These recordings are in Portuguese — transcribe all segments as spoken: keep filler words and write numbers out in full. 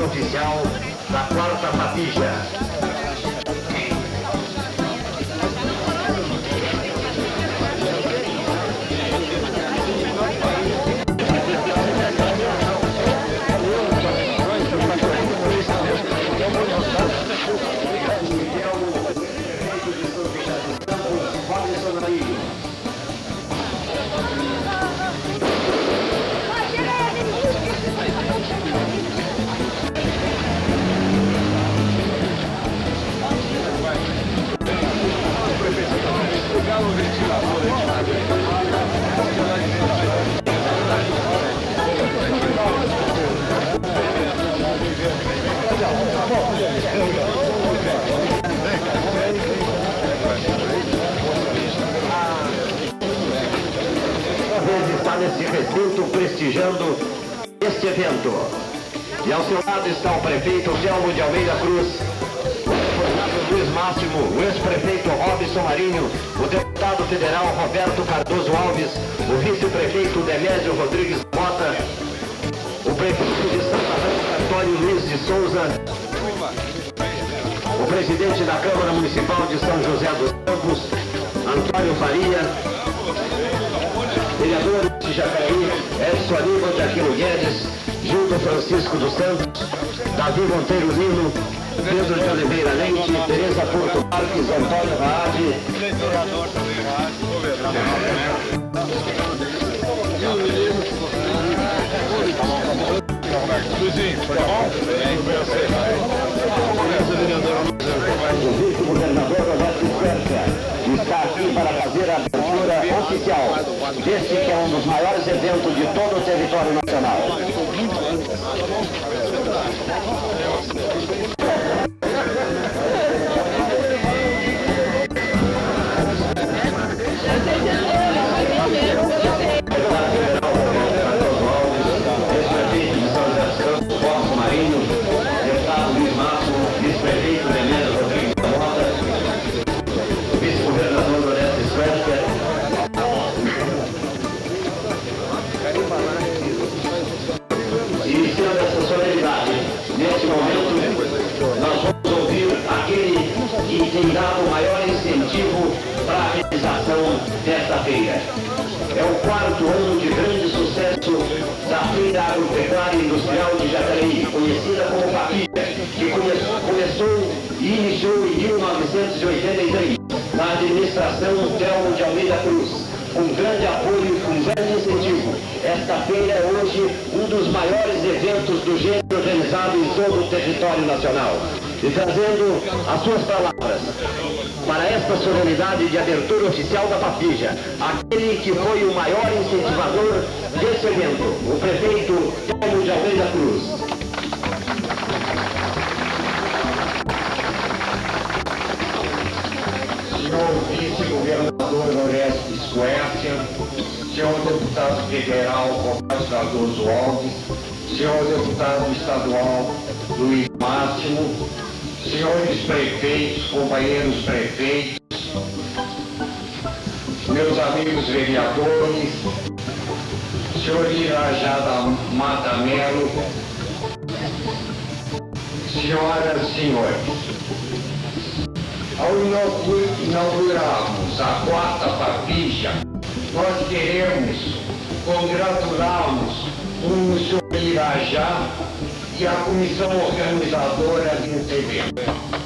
oficial da quarta Papija. Está nesse recinto prestigiando este evento. E ao seu lado está o prefeito Telmo de Almeida Cruz, o deputado Luiz Máximo, o ex-prefeito Robson Marinho, o deputado federal Roberto Cardoso Alves, o vice-prefeito Demésio Rodrigues Mota, o prefeito de Santa Rita, Antônio Luiz de Souza, o presidente da Câmara Municipal de São José dos Campos, Antônio Faria, vereadores de Jacareí, Edson Aníbal de Aquino Guedes, Gildo Francisco dos Santos, Davi Monteiro Lino, Pedro de Oliveira Leite, Tereza Porto Marques, Antônio Raade, Luizinho, foi bom? O vice-governador Roberto Squercia está aqui para fazer a abertura oficial deste que é um dos maiores eventos de todo o território nacional. Iniciando essa solenidade, neste momento, nós vamos ouvir aquele que tem dado o maior incentivo para a realização desta feira. É o quarto ano de grande sucesso da Feira Agropecuária e Industrial de Jacareí, conhecida como Papija, que come começou e iniciou em mil novecentos e oitenta e três, na administração Telmo de Almeida Cruz. Com grande apoio, com grande incentivo. Esta feira é hoje um dos maiores eventos do gênero realizado em todo o território nacional. E trazendo as suas palavras para esta solenidade de abertura oficial da Papija, aquele que foi o maior incentivador desse evento, o prefeito Telmo de Almeida Cruz. Senhor vice-governador Orestes Squercia, senhor deputado federal Roberto Cardoso Alves, senhor deputado estadual Luiz Máximo, senhores prefeitos, companheiros prefeitos, meus amigos vereadores, senhor Irajá da Mata Melo, senhoras e senhores. Ao inaugurarmos a quarta Papija, nós queremos congratularmos com o senhor Irajá e a comissão organizadora desse evento.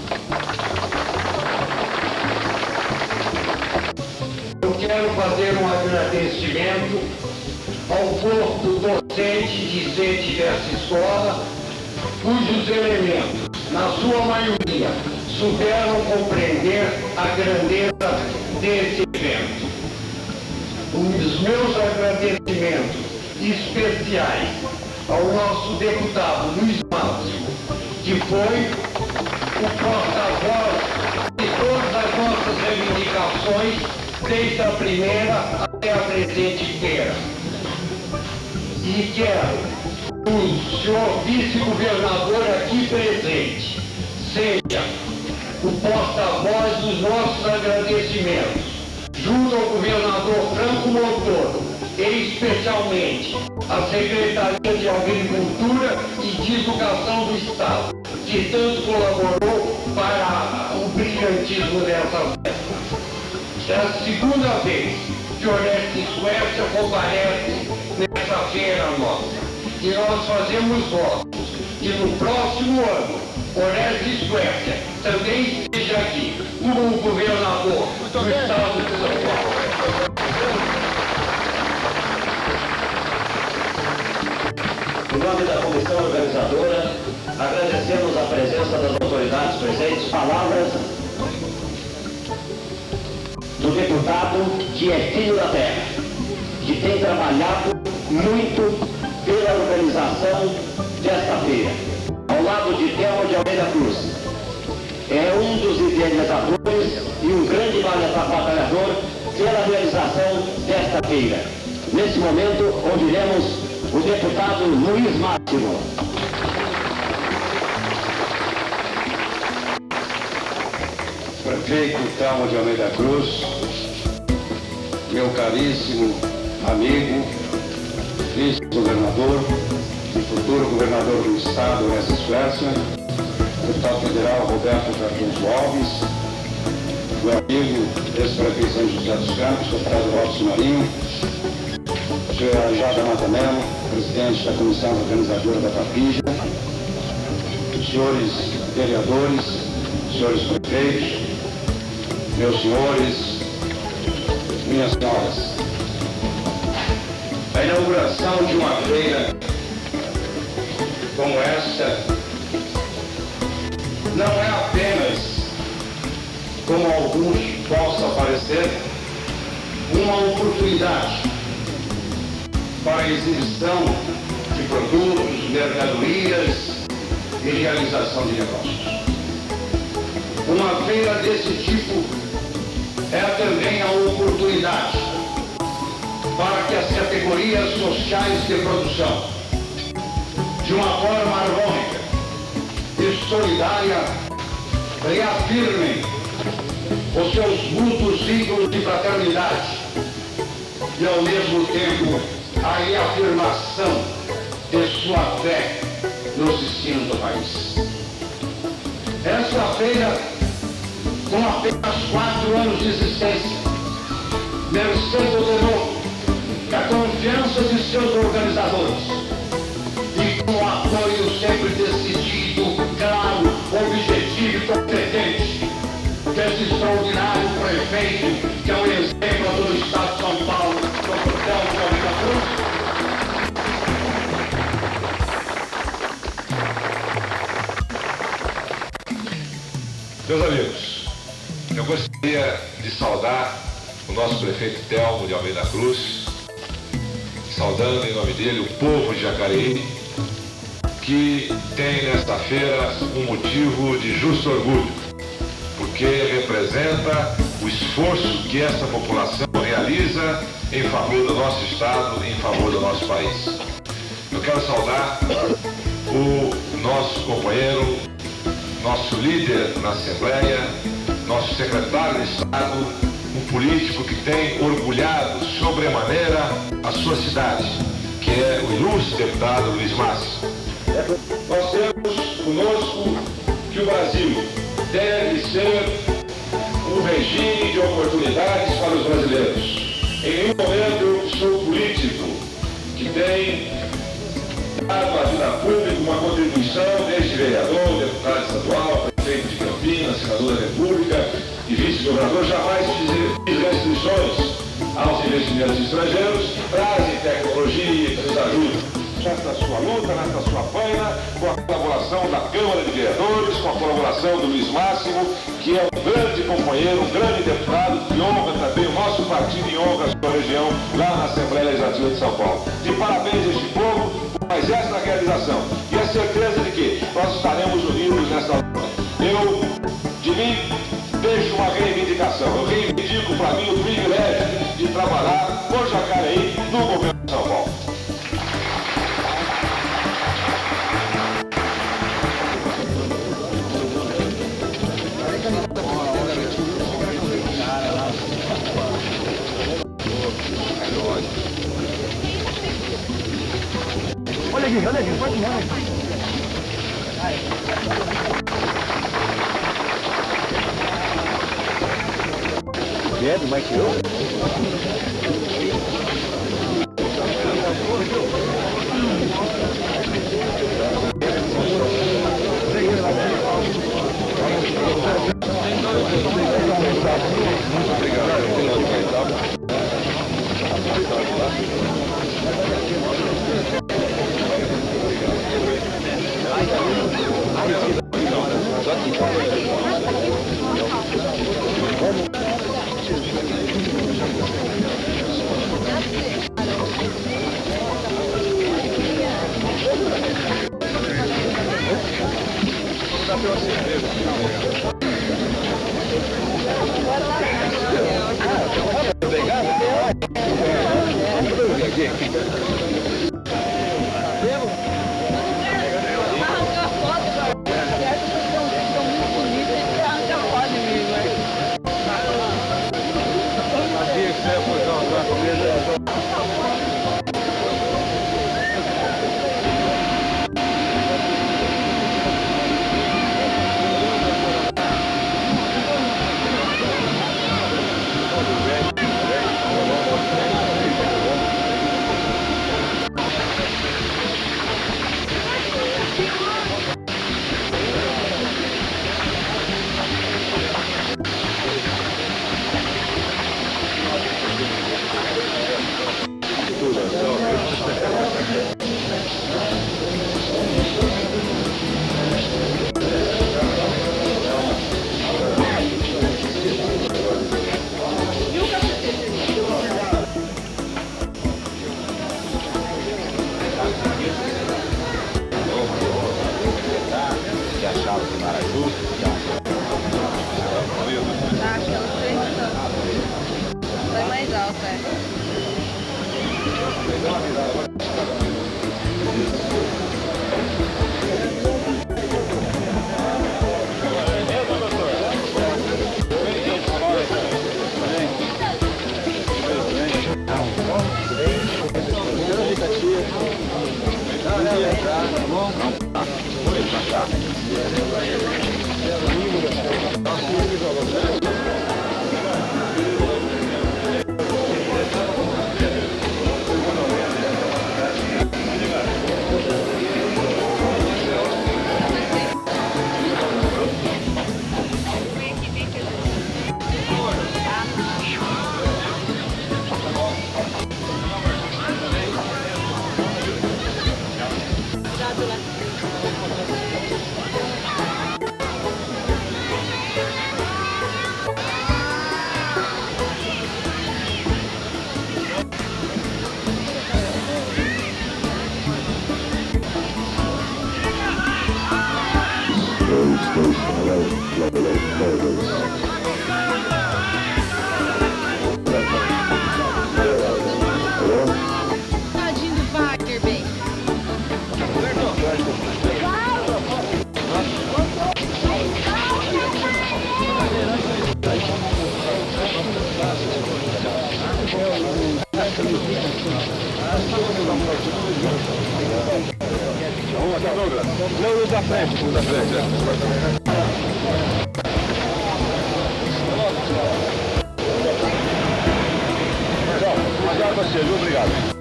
Eu quero fazer um agradecimento ao corpo docente e discente dessa escola, cujos elementos, na sua maioria, souberam compreender a grandeza desse evento. Um dos meus agradecimentos especiais ao nosso deputado Luiz Máximo, que foi o porta-voz de todas as nossas reivindicações, desde a primeira até a presente feira. E quero o senhor vice-governador aqui presente seja o porta-voz dos nossos agradecimentos, junto ao governador Franco Montoro, e especialmente a Secretaria de Agricultura e de Educação do Estado, que tanto colaborou para o brilhantismo dessa festa. É a segunda vez que o Oreste Suécia comparece nessa feira nossa. E nós fazemos votos que no próximo ano, Oreste Suécia também esteja aqui como governador do Estado de São Paulo. Em nome da comissão organizadora, agradecemos a presença das autoridades presentes. Palavras do deputado que é filho da terra, que tem trabalhado muito pela organização desta feira, ao lado de Telmo de Almeida Cruz. É um dos idealizadores e um grande batalhador pela realização desta feira. Nesse momento, ouviremos o deputado Luiz Máximo. Prefeito Telmo de Almeida Cruz, meu caríssimo amigo, vice-governador e futuro governador do Estado, Oreste Suécia, deputado federal Roberto Cardoso Alves, meu amigo, ex-prefeito São José dos Campos, deputado Robson Marinho, senhor Jada Mata Mello, presidente da comissão organizadora da Papija, senhores vereadores, senhores prefeitos, meus senhores, minhas senhoras. A inauguração de uma feira como esta não é apenas, como alguns possa parecer, uma oportunidade para a exibição de produtos, mercadorias e realização de negócios. Uma feira desse tipo é também a oportunidade para que as categorias sociais de produção, de uma forma harmônica e solidária, reafirmem os seus mútuos vínculos de fraternidade e, ao mesmo tempo, a reafirmação de sua fé nos destinos do país. Essa feira, com apenas quatro anos de existência, merecendo de novo a confiança de seus organizadores e com o apoio sempre decidido, claro, objetivo e competente desse extraordinário prefeito, que é o exemplo do Estado de São Paulo, doutor Telmo de Almeida Cruz. Meus amigos, eu gostaria de saudar o nosso prefeito Telmo de Almeida Cruz, saudando em nome dele o povo de Jacareí, que tem nesta feira um motivo de justo orgulho, porque representa o esforço que essa população realiza em favor do nosso Estado, em favor do nosso país. Eu quero saudar o nosso companheiro, nosso líder na Assembleia, nosso secretário de Estado, um político que tem orgulhado sobremaneira a sua cidade, que é o ilustre deputado Luiz Máximo. Nós temos conosco que o Brasil deve ser um regime de oportunidades para os brasileiros. Em nenhum momento eu sou político que tem dado à vida pública uma contribuição desde vereador, deputado estadual, prefeito de Campinas, senador da República e vice-governador, jamais fiz restrições aos investimentos estrangeiros, trazem tecnologia e nos ajudam nessa sua luta, nessa sua faina, com a colaboração da Câmara de Vereadores, com a colaboração do Luiz Máximo, que é um grande companheiro, um grande deputado, que honra também o nosso partido e honra a sua região lá na Assembleia Legislativa de São Paulo. De parabéns a este povo, mas essa realização e a certeza de que nós estaremos unidos nessa luta. Eu, de mim, deixo uma reivindicação. Eu reivindico para mim o privilégio de trabalhar por Jacareí no governo de São Paulo. Olha aqui, olha aqui, pode ir. Medo, mais que eu? Muito obrigado. Foi mais alta, é. Tadinho do Wagner, bem. Não, no da frente, no da frente. Obrigado a você, viu? Obrigado.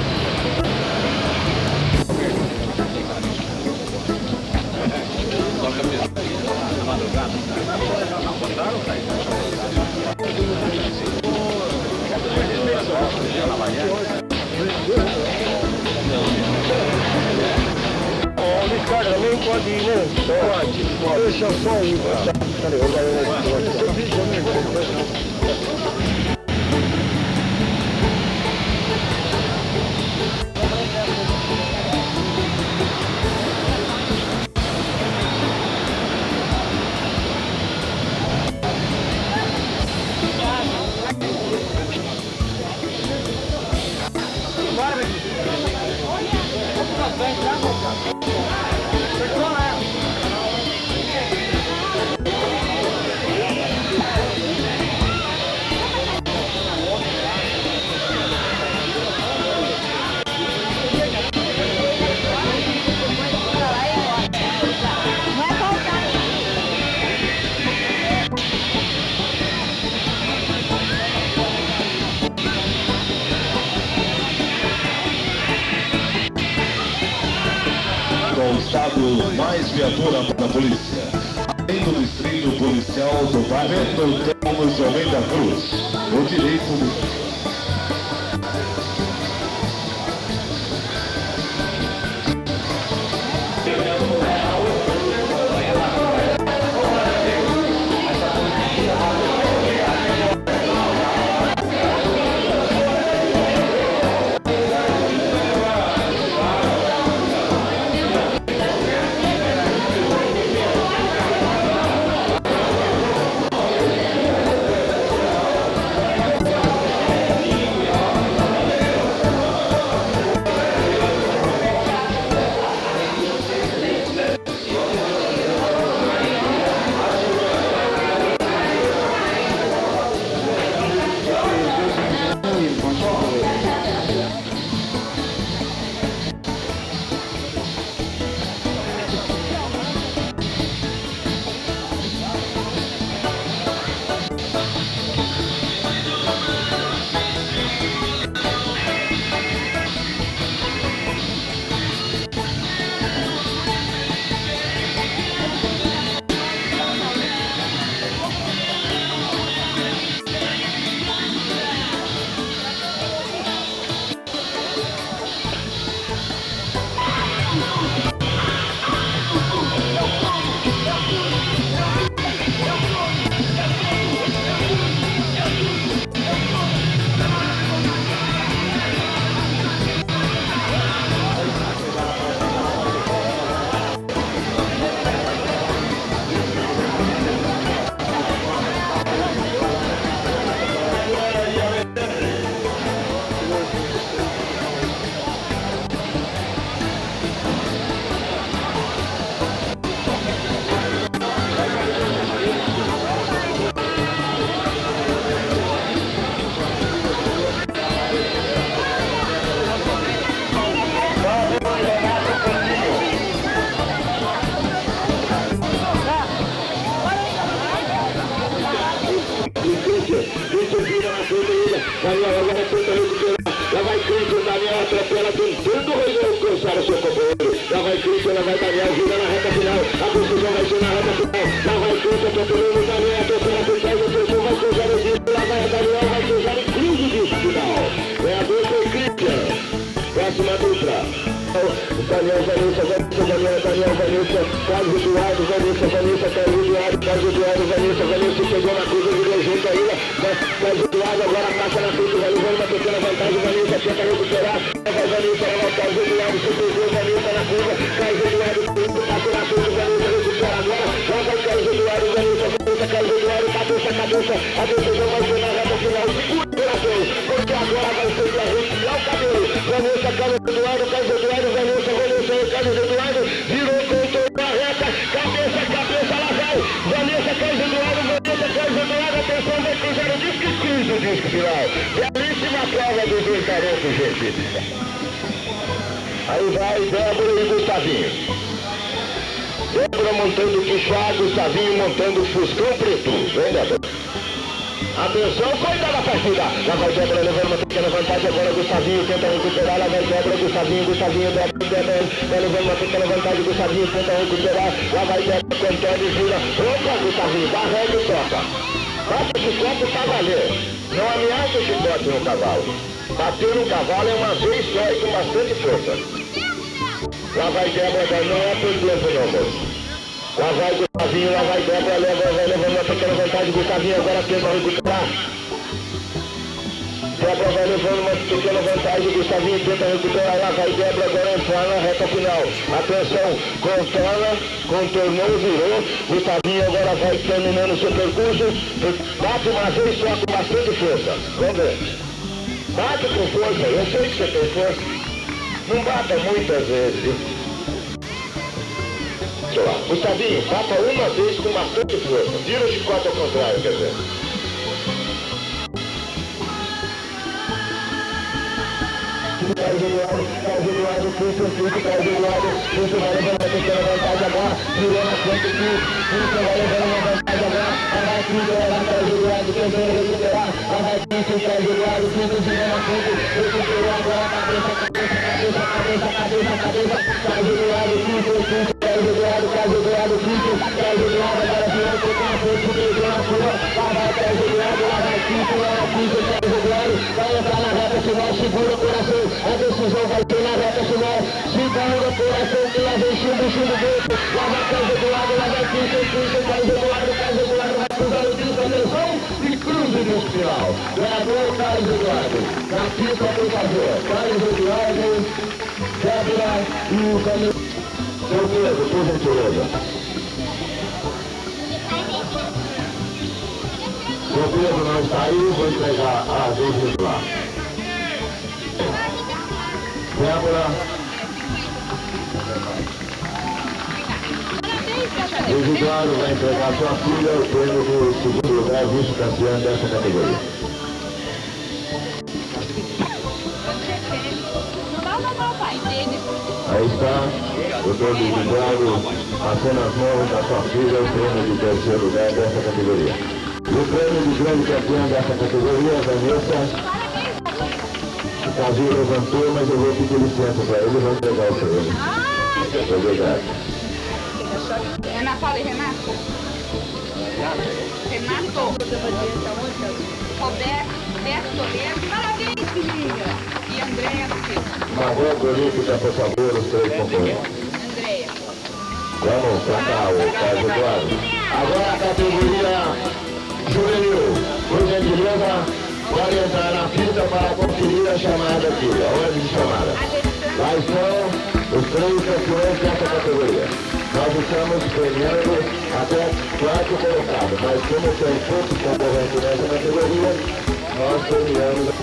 Ó, o Ricardo também pode ir, né? Pode. Deixa só um. Peraí, eu vou ao estado, mais viatura para a polícia. Além do distrito policial do Barreto Telmo de Almeida Cruz. O direito do... Lá vai Cristo, Daniel atropela, tentando alcançar o seu companheiro. Lá vai Cristo, lá vai Daniel, gira na reta final. A decisão vai ser na reta final. Lá vai Cristo, atropelando Daniel, atropela por trás, o pessoal vai cruzar o disco. Lá vai Daniel, vai cruzar e cruza o disco final. É a dupla e Cristian. Próxima dupla. Daniel, Vanessa, Vanessa, Daniel, Daniel, Vanessa, Carlos Eduardo, Vanessa, Vanessa, Carlos Eduardo, Carlos Eduardo, Vanessa, Vanessa, pegou na curva, virou junto aí, Carlos Eduardo agora passa na frente, vai levando uma pequena vantagem, Vanessa tenta recuperar, vai Vanessa, vai o Carlos Eduardo, se pegou, Vanessa na curva, Carlos Eduardo, passa na frente, Vanessa recupera agora, joga o Carlos Eduardo, Vanessa, Vanessa, Carlos Eduardo, cabeça, cabeça, a decisão vai ser na reta final, segura o coração, porque agora vai ser pra retirar o cabelo, Vanessa, Carlos Eduardo, Carlos Eduardo, Vanessa, Vanessa, Carlos Eduardo, virou, contornou a reta, cabeça, cabeça, lá vai, Vanessa, Carlos Eduardo, Vanessa, Carlos Eduardo, atenção, vai cruzar o disco e cruza o disco final. Belíssima prova do dois garotos, gente. Aí vai Débora e Gustavinho. Débora montando o Quixá, Gustavinho montando o Fuscão Preto. Vem, Débora. Atenção, cuida da partida. Lá vai Débora levando uma pequena vantagem. Agora Gustavinho tenta recuperar. Lá vai Débora, Gustavinho, Gustavinho, Débora, Débora. Vai levando uma pequena vantagem. Gustavinho tenta recuperar. Lá vai Débora com Antônio, gira. Opa, Gustavinho, dá regra e toca. Bate esse copo pra valer. Não ameaça esse bote no cavalo. Bater no cavalo é uma vez só e com bastante força. Lá vai Débora, não é por tempo não, moço. Lá vai Gustavinho, lá vai Débora, leva, vai levando uma pequena vantagem. Gustavinho agora tenta recuperar. Débora vai levando uma pequena vantagem. Gustavinho tenta recuperar. Lá vai Débora agora entrar na reta final. Atenção, contorna, contornou, virou. Gustavinho agora vai terminando o seu percurso. Bate uma vez só com bastante força. Vamos ver. Bate com força, eu sei que você tem força. Não bata muitas vezes. Gustavinho, bata uma vez com bastante força. Vira o chicote ao contrário, quer dizer. Carlos Eduardo, Carlos Eduardo, Cristo, Cristo, Carlos Eduardo, Cristo vai levando a pequena vantagem agora. tirou na frente aqui, tudo que vai levando uma vantagem agora, a vai tudo, ela vai trazer do lado, tentando recuperar, a vai tudo, traz do lado, tudo girou na frente, recuperou agora, cabeça, cabeça, cabeça, cabeça, cabeça, cabeça, traz do lado, tudo, tudo, traz do lado, traz do lado, tudo, traz do lado, agora virou, tocou na frente, pegou na sua, lá vai, traz do lado, lá vai tudo, lá vai tudo, traz do lado, vai entrar na reta final, segura o coração, a decisão vai ser na reta final, segura o coração, que lá vem chumbo, chumbo, dentro, lá vai traz do lado, lá vai tudo, tudo, traz do lado, traz do lado, vai cruzar o tiro, atenção, e cruza no final, ganhador Carlos Eduardo, na pista por favor, Carlos Eduardo, Débora e o caminho, seu Pedro, por gentileza. Seu Pedro não está aí, vou entregar a vez lá. Débora. O Eduardo vai entregar a sua filha o prêmio do segundo lugar, vice-campeão dessa categoria. Aí está o doutor Eduardo passando as mãos da sua filha o prêmio de terceiro lugar dessa categoria. E o prêmio de grande campeão dessa categoria, Vanessa. O Casil levantou, mas eu vou pedir licença para ele e vou entregar o prêmio. Obrigado. Ana Paula e Renato? Renato? Roberto Toledo. Parabéns, filhinha! E Andréia Silva. Uma volta olímpica, por favor, os três componentes. Andréia. Vamos pra cá, o Carlos Eduardo. Agora a categoria juvenil. Por gentileza, pode entrar na pista para conferir a chamada aqui, a ordem de chamada. Lá estão os três campeões dessa categoria. Nós estamos premiando até quarto colocado, mas como tem poucos concorrentes nessa categoria, nós premiamos.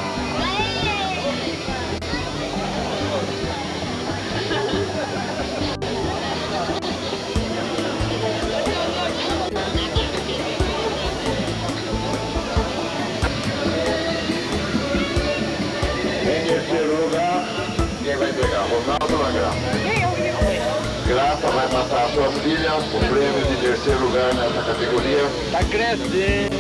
Em terceiro lugar, quem vai entregar? Ronaldo Magrão. Graça vai passar a sua filha o prêmio de terceiro lugar nessa categoria. Tá crescendo.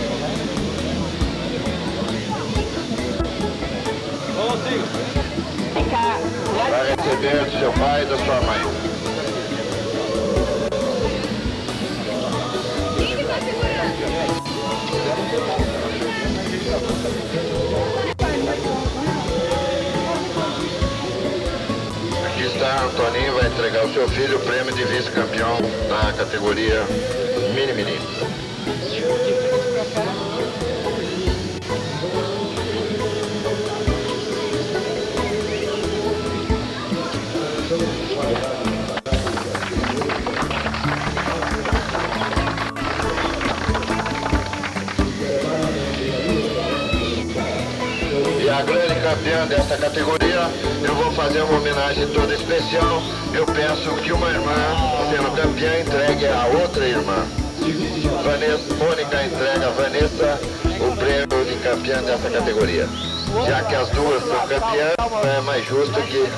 Vai receber do seu pai e da sua mãe. Quem que tá segurando? Aqui está, Antoninho vai entregar ao seu filho o prêmio de vice-campeão na categoria Mini Menino. E a grande campeã dessa categoria, eu vou fazer uma homenagem toda especial. Eu peço que uma irmã, sendo campeã, entregue a outra irmã. Vanessa, Mônica entrega a Vanessa o prêmio de campeã dessa categoria. Já que as duas são campeãs, é mais justo que...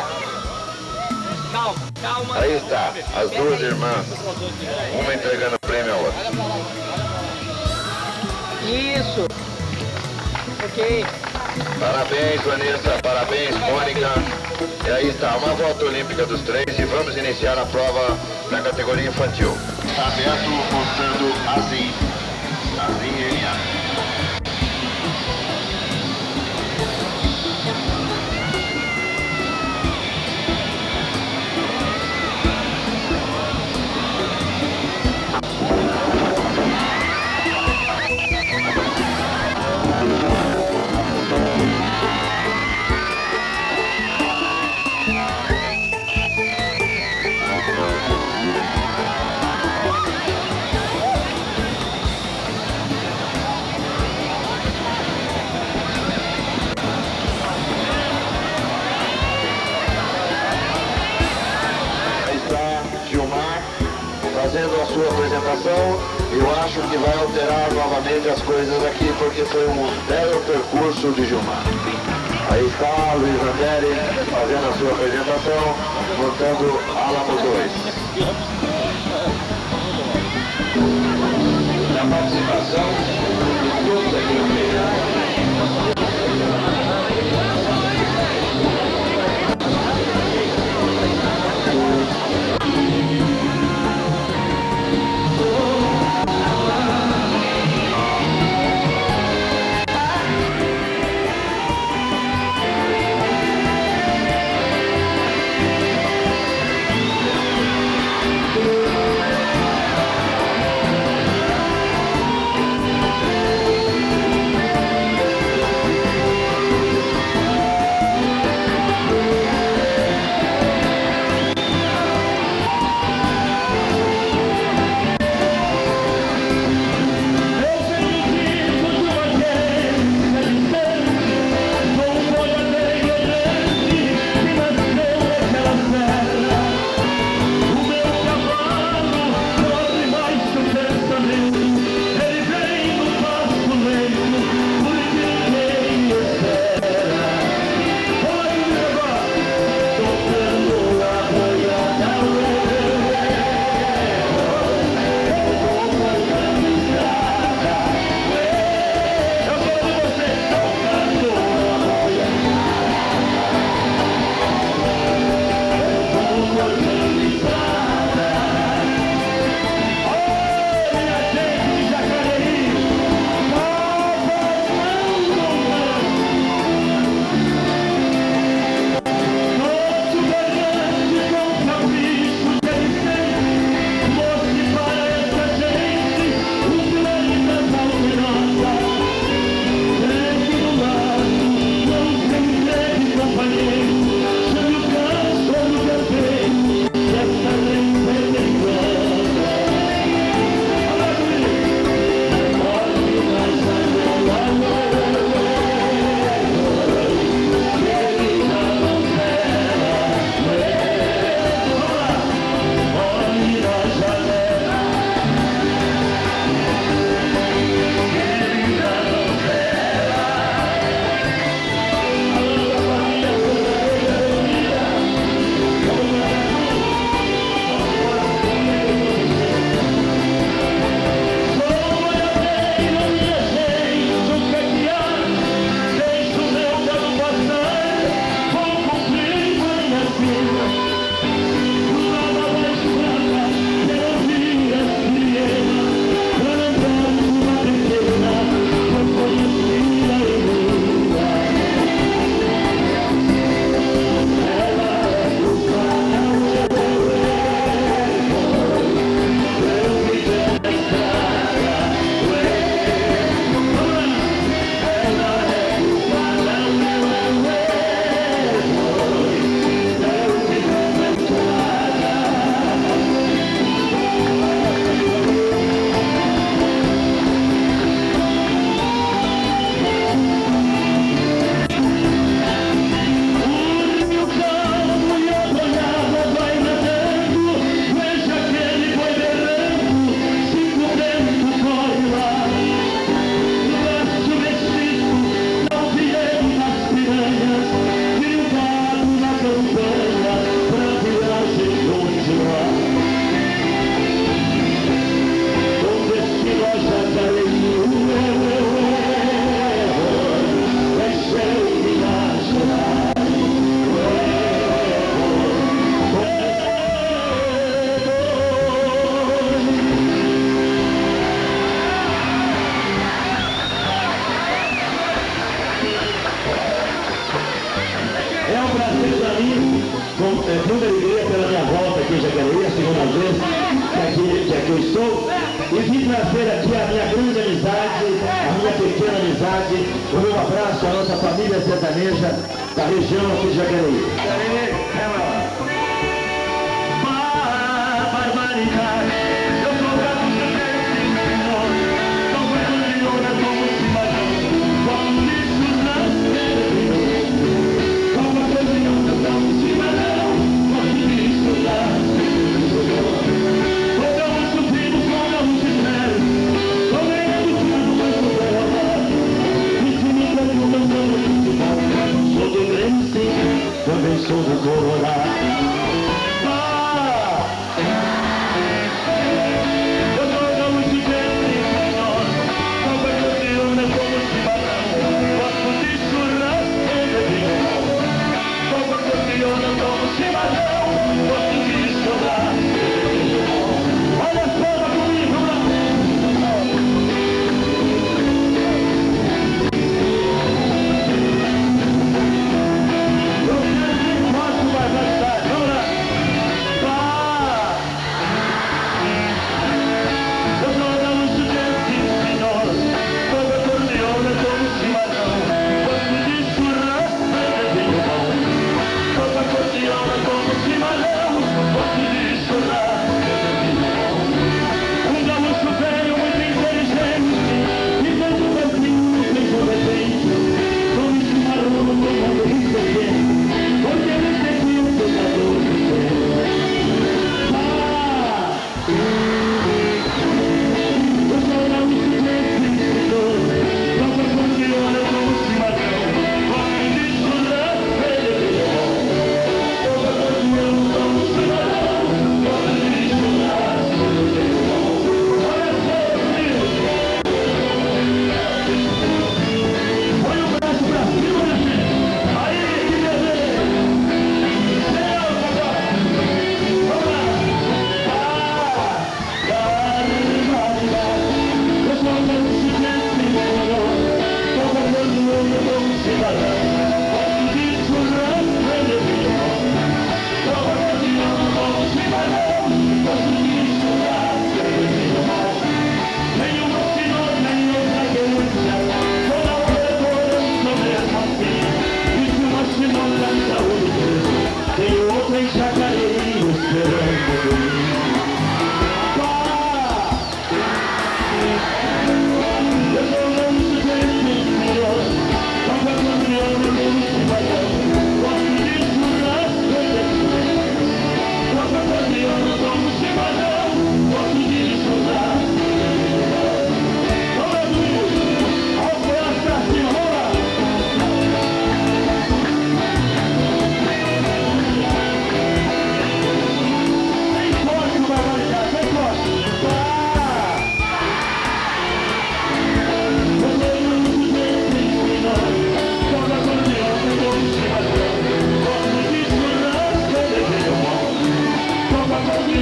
Aí está, as duas irmãs, uma entregando o prêmio à outra. Isso. Ok. Parabéns, Vanessa, parabéns, Mônica. E aí está, uma volta olímpica dos três e vamos iniciar a prova na categoria infantil. Está aberto mostrando Azim. Azim N A. Fazendo a sua apresentação, eu acho que vai alterar novamente as coisas aqui, porque foi um belo percurso de Gilmar. Aí está Luiz André fazendo a sua apresentação, montando Álamo dois. Na participação de todos aqui no meio. muita alegria pela minha volta aqui em Jacareí, a segunda vez que aqui, que aqui eu estou. E vim trazer aqui a minha grande amizade, a minha pequena amizade, o meu abraço à nossa família sertaneja da região aqui de Jacareí.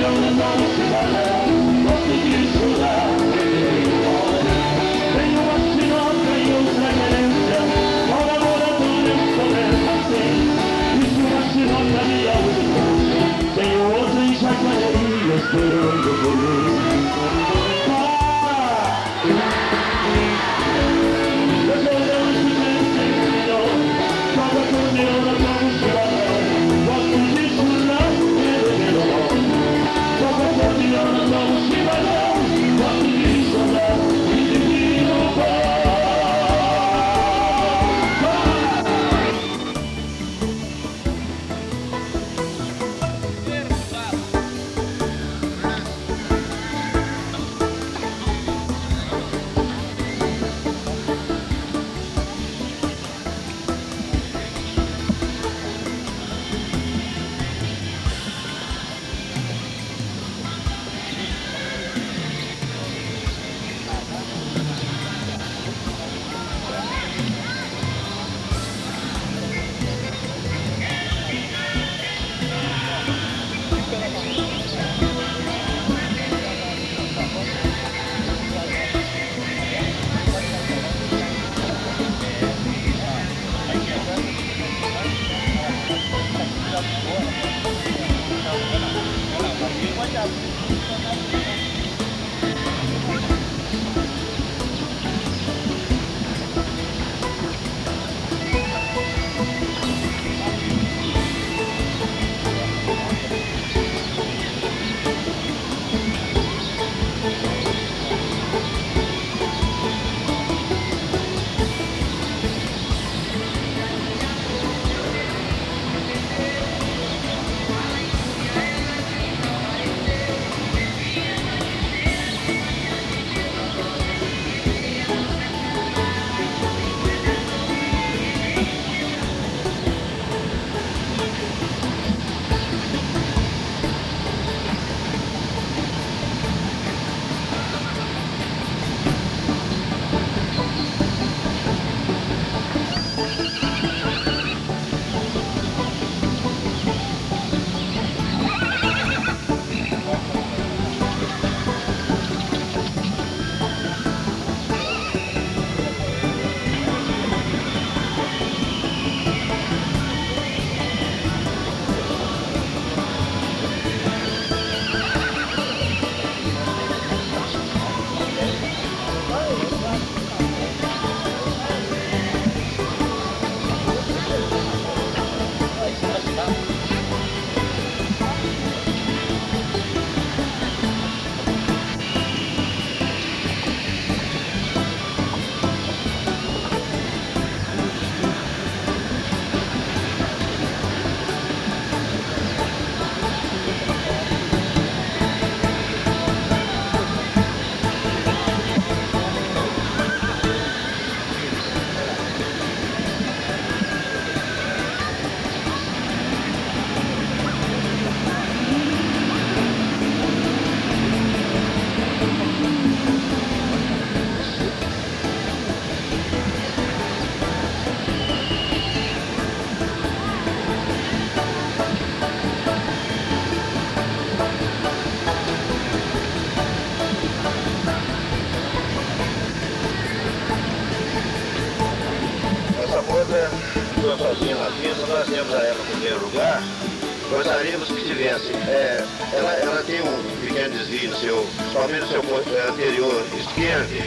Estou sozinho na pista, nós temos a ela no primeiro lugar. Gostaríamos que tivesse. É, ela, ela tem um pequeno desvio no seu, somente no seu anterior esquerdo,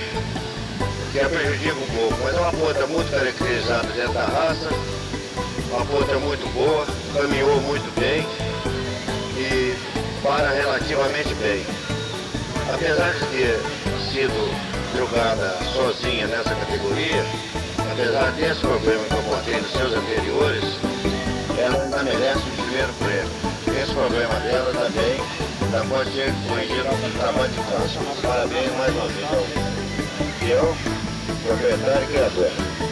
que a prejudica um pouco, mas é uma ponta muito caracterizada dentro da raça, uma ponta muito boa, caminhou muito bem e para relativamente bem. Apesar de ter sido jogada sozinha nessa categoria, apesar desse problema que eu contei nos seus anteriores, ela ainda merece o primeiro prêmio. Esse problema dela também ainda pode ser corrigido no trabalho de casa. Parabéns mais uma vez ao peão, proprietário e criador.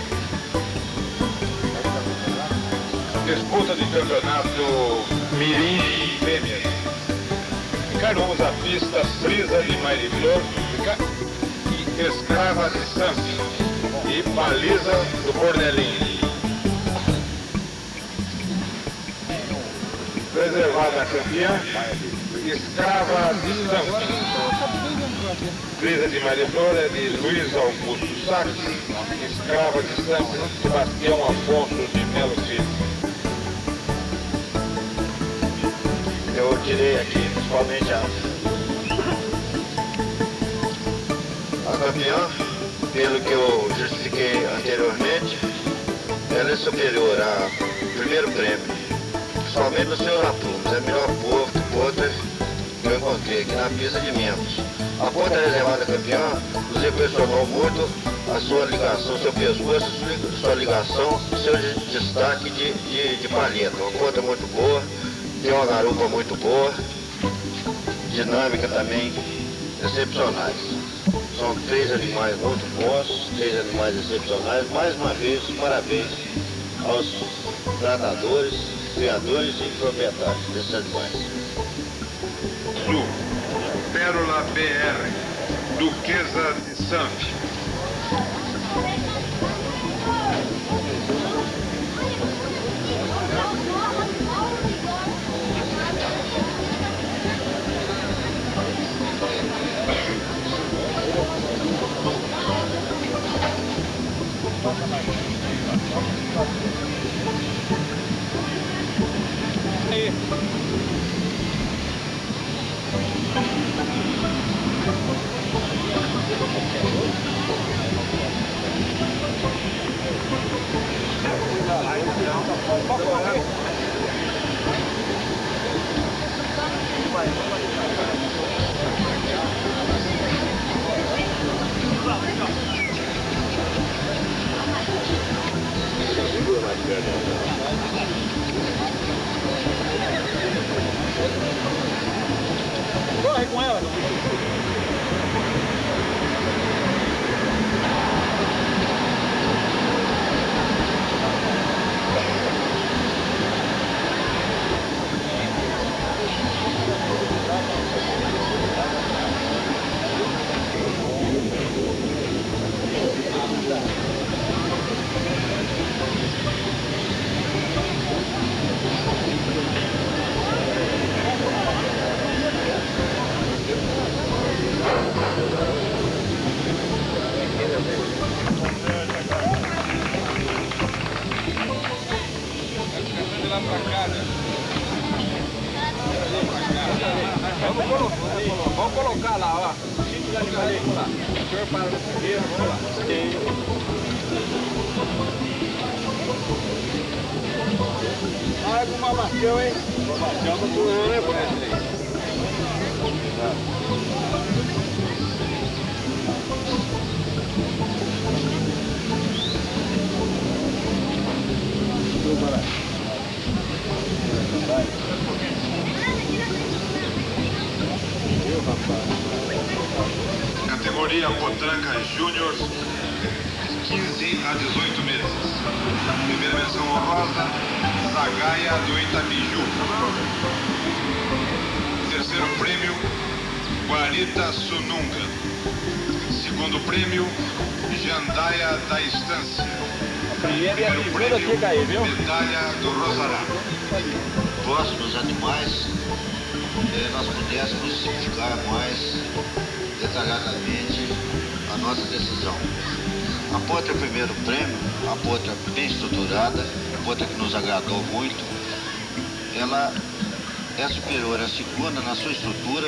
Disputa de campeonato Mirim Fêmeas. Encaramos a pista Frisa de Mairiflor e Escrava de Santos e Baliza do Bornelinho. Preservada a campeã Escrava distante. Brisa de Maria Flora, de Luiz Augusto Sacchi. Escrava distante, Sebastião Afonso de Melo Filho. Eu tirei aqui, principalmente a, a campeã, pelo que eu justifiquei anteriormente, ela é superior ao primeiro prêmio, principalmente nos seus aprumes. É a melhor ponta que eu encontrei aqui na pista de membros. A ponta reservada campeã nos impressionou muito a sua ligação, seu pescoço, sua ligação, seu destaque de, de, de palheta. Uma ponta muito boa, tem uma garupa muito boa, dinâmica também excepcionais. São três animais muito bons, três animais excepcionais. Mais uma vez, parabéns aos tratadores, criadores e proprietários desses animais. Sul, Pérola B R, Duquesa de Sanf. Aí. Corre com ela. Vamos colocar lá, ó. O senhor para no primeiro, vamos lá. Olha como abaixou, hein? Abaixou no turno, né, pai? Categoria Potranca Júnior, quinze a dezoito meses. Primeira menção honrosa, Zagaia do Itabiju. Terceiro prêmio, Guarita Sununga. Segundo prêmio, Jandaia da Estância. Primeiro prêmio, Medalha do Rosará. Próximos animais, eh, nós pudéssemos explicar mais detalhadamente a nossa decisão. A ponta é o primeiro prêmio, a ponta bem estruturada, a ponta que nos agradou muito. Ela é superior à segunda na sua estrutura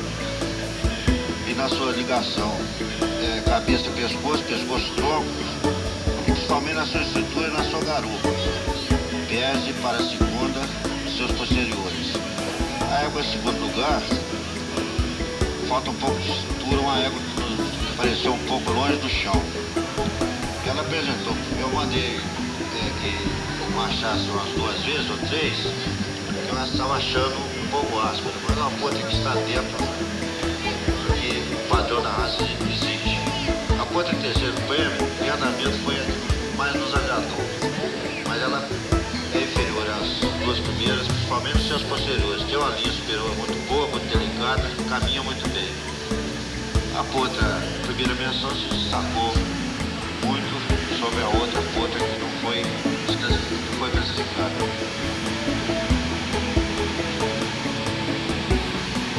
e na sua ligação, é, cabeça, pescoço, pescoço, tronco, e principalmente na sua estrutura e na sua garupa. Perde para a segunda seus posteriores. A égua em segundo lugar, falta um pouco de estrutura, uma égua que apareceu um pouco longe do chão. Ela apresentou, eu mandei é, que marchasse umas duas vezes ou três, que ela estava achando um pouco áspera, mas é uma ponta que está dentro do que o padrão da raça exige. A ponta de terceiro prêmio, em andamento, foi a que mais nos agradou, mas ela é inferior às duas primeiras, principalmente os seus posteriores. Tem uma linha superior muito boa, muito delicada, caminha muito bem. A ponta, primeira menção, se destacou muito sobre a outra ponta que não foi, não foi classificada.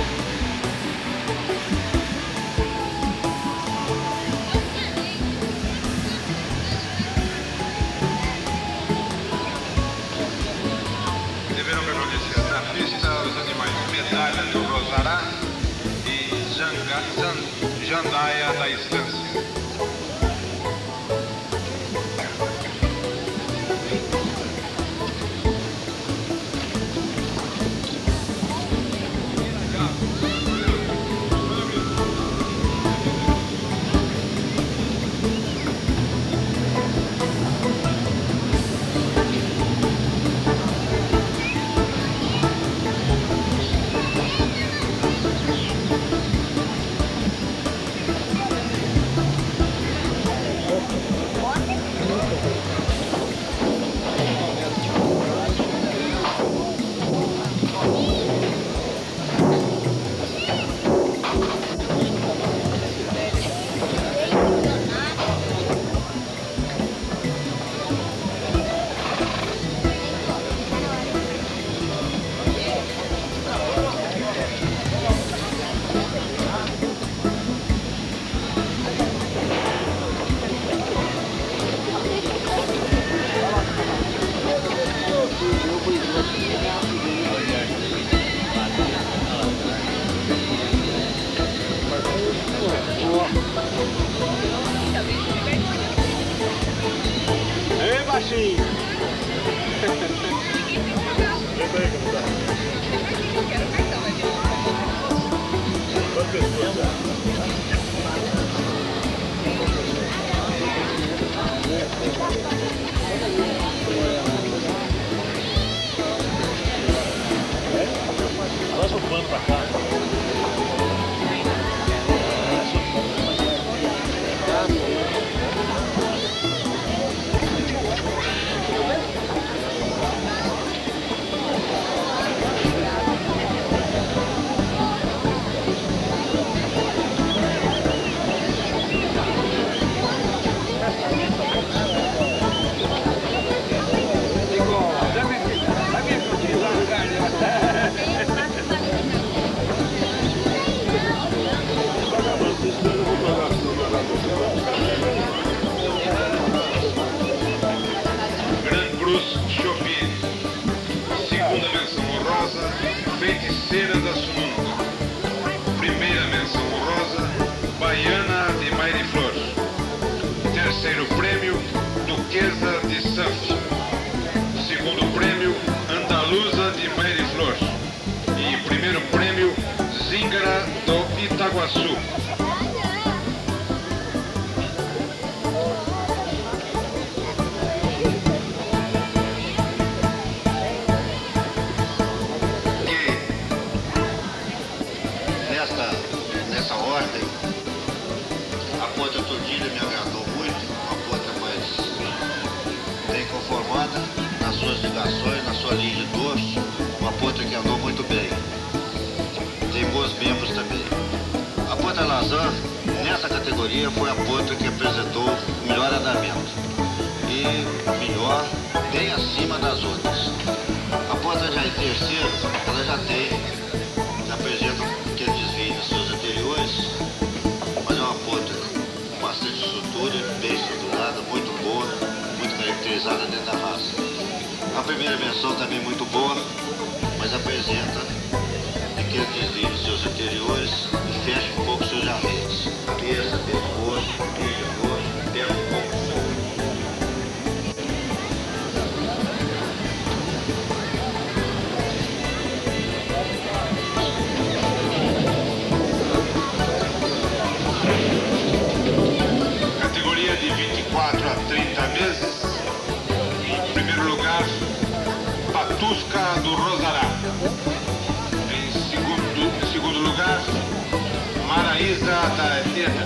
Jandaia da Estância. Ei, baixinho! Passa o pano pra cá. Gran Cruz Shopping. Segunda menção honrosa, Feiticeira da Sununga. Primeira menção honrosa, Baiana de Maire Flor. Terceiro prêmio, Duquesa de Sanf. Segundo prêmio, Andaluza de Maire Flor. E primeiro prêmio, Zíngara do Itaguaçu. Nessa ordem, a ponta Tordilha me agradou muito, uma ponta mais bem conformada nas suas ligações, na sua linha de dorso, uma ponta que andou muito bem. Tem bons membros também. A ponta Lazan, nessa categoria, foi a ponta que apresentou o melhor andamento e melhor, bem acima das outras. A ponta já em terceiro, ela já tem, já apresenta aquele desvio nos seus anteriores, mas é uma ponta com bastante estrutura, bem estruturada, muito boa, muito caracterizada dentro da raça. A primeira menção também muito boa, mas apresenta aquele desvio nos seus anteriores e fecha um pouco seus arreios. Cabeça, pescoço, queijo roxo, pega um pouco o fogo. De vinte e quatro a trinta meses. Em primeiro lugar, Patusca do Rosará. Em segundo, em segundo lugar, Maraísa da Eterna.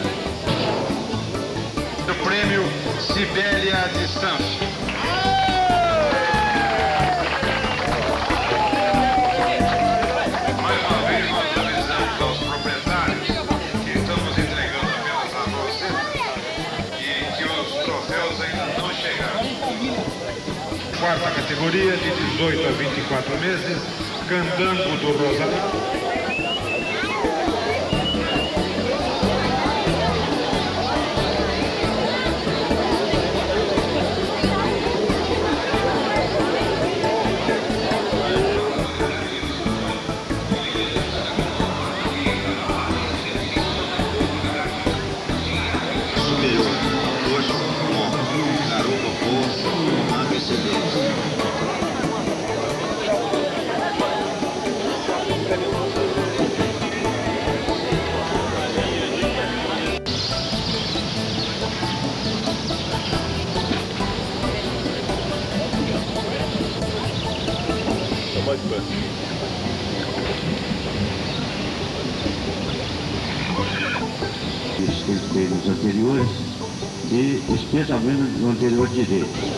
O prêmio, Sibélia de Sanf. Mais uma vez nós avisamos aos proprietários que estamos entregando apenas a você. Ainda não chegaram. Quarta categoria, de dezoito a vinte e quatro meses, Candango do Rosará. que ele fez nos anteriores e especialmente no anterior direito.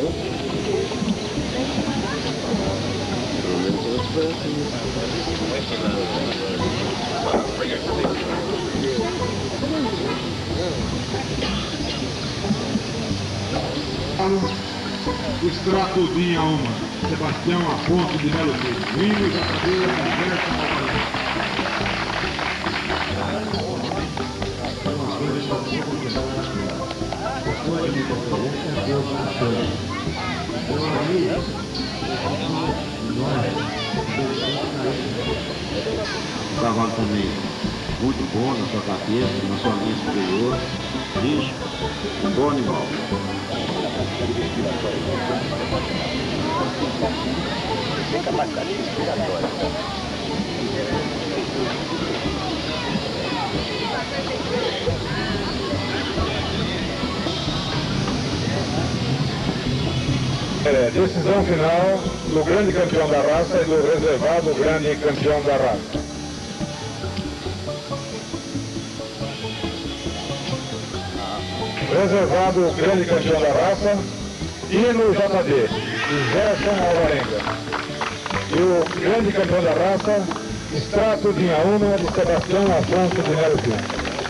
O extrato Dinha uma, Sebastião Afonso de Melo Filho, Vinho, Jacadeira, Alberto Alvarez. O cavalo também muito bom na sua cabeça, na sua linha superior, rígido, bom animal. É, decisão final do grande campeão da raça e do reservado grande campeão da raça. Reservado grande campeão da raça, Hino J D, de Gerson Alvarenga. E o grande campeão da raça, Extrato de Inhaúma, de Sebastião Afonso de Melo Filho.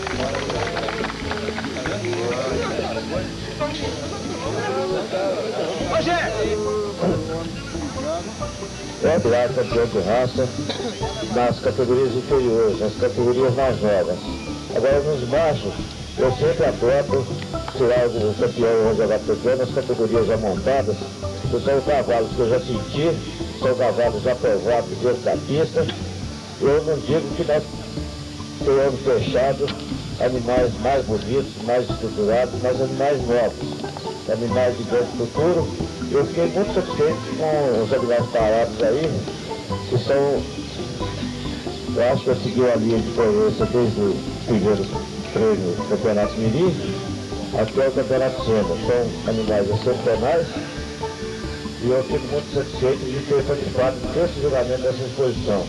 O Eduardo campeão de raça nas categorias inferiores, nas categorias mais novas. Agora nos machos, eu sempre adoto tirar o campeão reservado campeão nas categorias já montadas, que são cavalos que eu já senti, são cavalos já provados dentro da pista. Eu não digo que nós tenhamos fechado animais mais bonitos, mais estruturados, mas animais novos, animais de grande futuro. Eu fiquei muito satisfeito com os animais parados aí, que são, eu acho que eu segui a linha de conheça desde o primeiro prêmio do Campeonato Mirim até o Campeonato Sênior. São animais excepcionais e eu fico muito satisfeito de ter participado desse julgamento dessa exposição.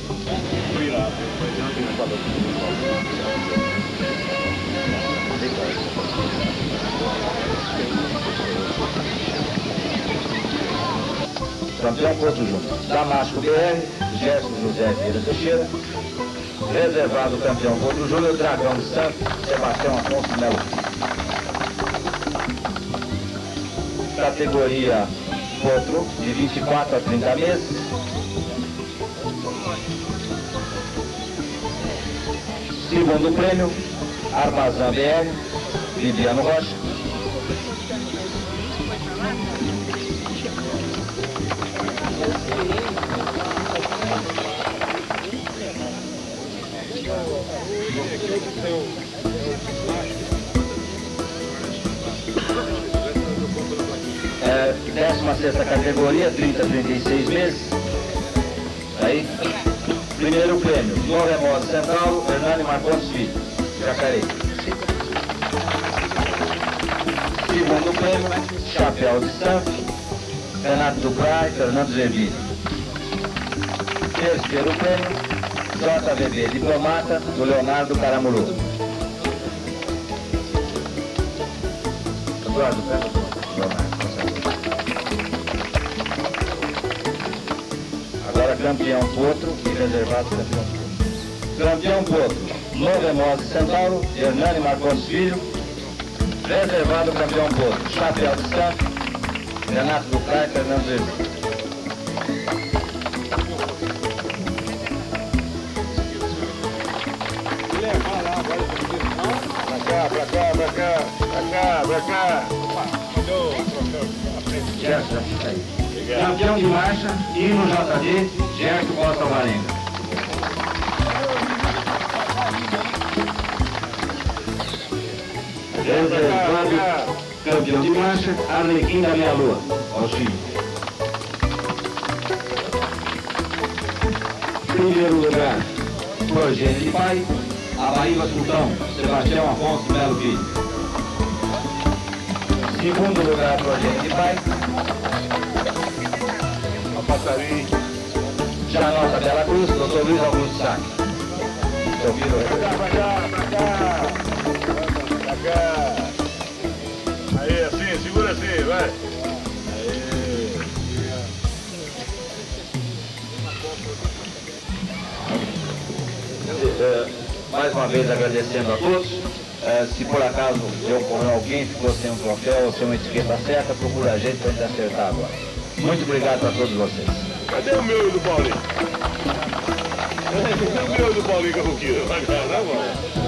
Campeão Porto Júnior, Damasco B R, Gerson José Vieira Teixeira. Reservado campeão Porto Júnior, Dragão de Santos, Sebastião Afonso de Melo. Categoria Potro, de vinte e quatro a trinta meses. Segundo prêmio, Armazã B R, Viviano Rocha. É, décima sexta categoria, trinta a trinta e seis meses. Aí, primeiro prêmio, Nova Remosa Centauro, Hernani Marcondes Filho, Jacareí. Segundo prêmio, Chapéu de Santos, Renato Duprat e Fernando Zervini. Terceiro prêmio, J V B Diplomata, do Leonardo Caramuru. Eduardo, pega o Leonardo. Agora campeão Potro e reservado campeão Potro. Campeão Potro, Nova Remosa Centauro, Hernani Marcondes Filho. Reservado campeão Potro, Chapéu de Santos, Renato Duprat e Fernando Zervini. Pra cá, pra cá, pra cá, pra cá. Gerson, campeão de marcha, Hino J D, Gerson Costa Alvarenga. Reservado, campeão de marcha, Arlequim da Meia Lua, Alcim. Primeiro lugar, Progênio de Pai, Abaíba Sultão, Sebastião Afonso Melo Filho. Segundo lugar, Progênio de Pai, A Passarim, Janosa Bela Cruz, doutor Luiz Augusto Sá. pra cá, pra cá, pra cá. lugar. É, mais uma vez agradecendo a todos. É, se por acaso eu ou alguém ficou sem um troféu ou sem uma etiqueta certa, procura a gente para a gente acertar agora. Muito obrigado a todos vocês. Cadê o meu e do Paulinho? Cadê o meu e do Paulinho que eu não quero? Vai ganhar, mano.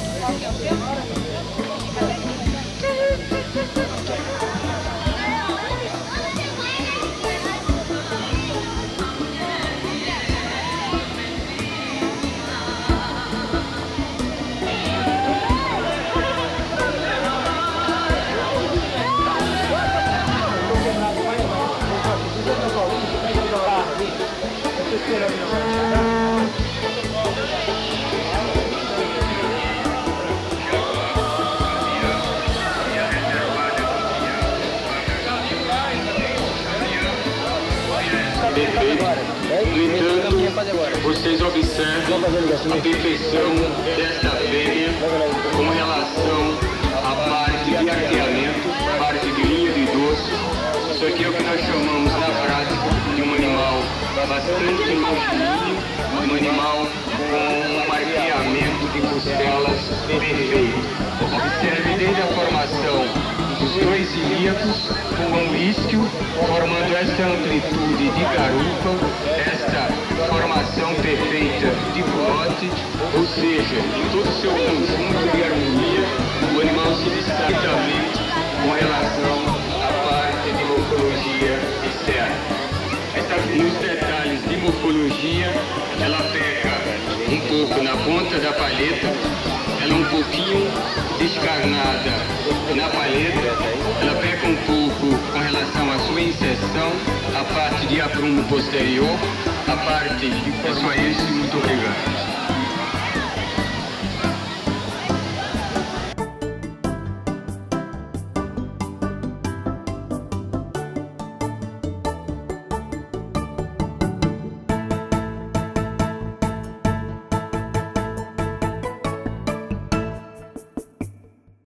No entanto, vocês observam a perfeição desta fêmea com relação à parte de arqueamento, parte de linha de doce. Isso aqui é o que nós chamamos na prática de um animal bastante longilinho, um animal com um arqueamento de costelas perfeito. Observe desde a formação dos dois ilíacos com um isquio, formando essa amplitude de garupa, essa formação perfeita de culote, ou seja, em todo o seu conjunto de harmonia, o animal se destaca também com relação à parte de morfologia externa. Essa, nos detalhes de morfologia, ela peca um pouco na ponta da palheta, ela é um pouquinho descarnada na palheta, ela peca um pouco com relação à sua inserção, a parte de aprumo posterior, a parte, é só isso, muito obrigado.